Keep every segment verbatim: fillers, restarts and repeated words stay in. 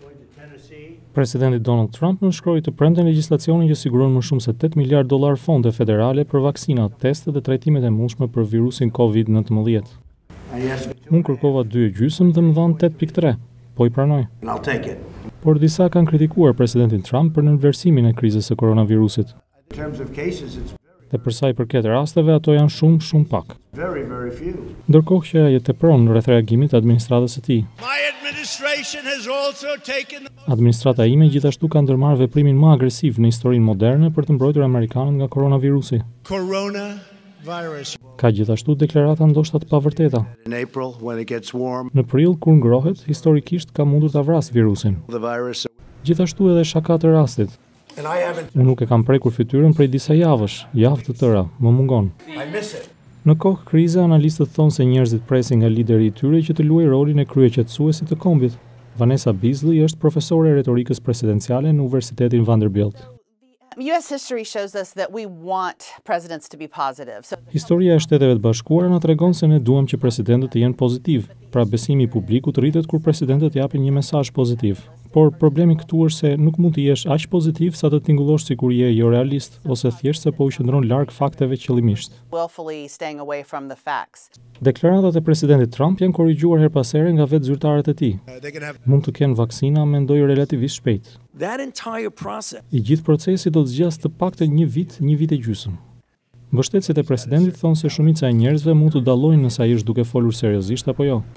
Presidenti Donald Trump nënshkroi të premten legjislacionin që siguron më shumë se tetë miliardë dollar fonde federale për vaksinat, teste dhe trajtimet e mundshme për virusin COVID nineteen. Unë kërkova dy e gjysmë dhe më dhanë tetë pikë tre, po i pranoj. Por disa kanë kritikuar presidentin Trump për nënvlerësimin e krizës së koronavirusit. Dhe për sa i përket rasteve, ato janë shumë, shumë pak. Ndërkohë që ai tepron rreth reagimit të administratës së tij. Administrata ime gjithashtu ka ndërmarrë veprimin më agresiv në historinë moderne për të mbrojtur amerikanët nga koronavirusi. Ka gjithashtu deklarata ndoshta të pavërteta. Në prill, kur ngrohet, historikisht ka mundur ta vrasë virusin. Gjithashtu edhe shaka të rastit. Unë nuk e kam prekur fytyrën prej disa javësh, javë të tëra, më mungon. Në kohë krize, analistët thonë se njerëzit presin nga lideri i tyre që të luajë rolin e kryeqetësuesit të kombit. Vanessa Beasley është profesore e retorikës presidenciale në Universitetin Vanderbilt. U S history shows us that we want presidents to be positive. So... Historia e Shteteve të Bashkuara na tregon se ne duam që presidentët të jenë pozitiv. Pra besimi i publikut rritet kur presidentët japin një mesazh pozitiv. Por problemi këtu është se nuk mund të jesh aq pozitiv sa të tingullosh sikur je jo realist ose thjesht se po u qëndron larg fakteve qëllimisht. Deklaratat e presidentit Trump janë korrigjuar her pas here nga vetë zyrtarët e tij. Mund të kenë vaksina, mendoj relativisht shpejt. I gjithë procesi do të zgjas të paktën një vit, një vit e gjysmë. Mbështetësit e presidentit thonë se shumica e njerëzve mund të dallojnë nëse ai është duke folur seriozisht apo jo.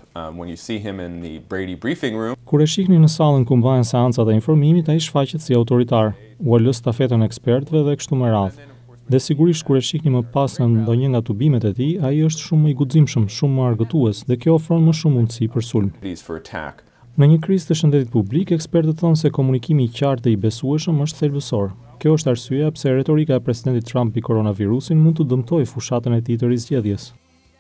Kur e shihni në sallën ku mbahen seancat e informimit, ai shfaqet si autoritar, u lë stafetën ekspertëve dhe kështu me radhë. Dhe sigurisht kur e shihni më pas në ndonjë nga tubimet e tij, ai është shumë më i guximshëm, shumë më argëtues dhe kjo ofron më shumë mundësi për sulm. Në një krizë të shëndetit publik, ekspertët thonë se komunikimi i qartë dhe i besueshëm është thelbësor. Kjo është arsyeja pse retorika e presidentit Trump mbi koronavirusin mund të dëmtojë fushatën e tij të rizgjedhjes.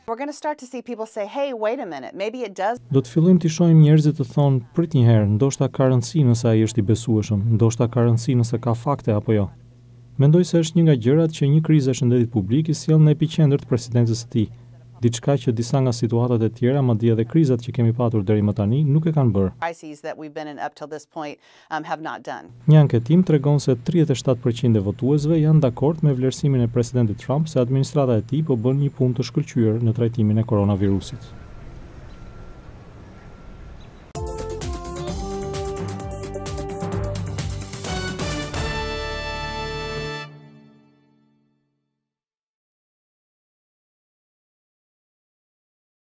Do të fillojmë të shohim njerëzit të thonë, prit një herë, ndoshta ka rëndësi nëse ai është i besueshëm, ndoshta ka rëndësi nëse ka fakte apo jo. Mendoj se është një nga gjërat që një krizë e shëndetit publik i sjell në epicentër të presidencës së tij. Diçka që disa nga situatat e tjera, madje edhe krizat që kemi patur deri më tani, nuk e kanë bërë. Një anketim tregon se tridhjetë e shtatë përqind e votuesve janë dakord me vlerësimin e presidentit Trump se administrata e tij po bën një punë të shkëlqyer në trajtimin e koronavirusit.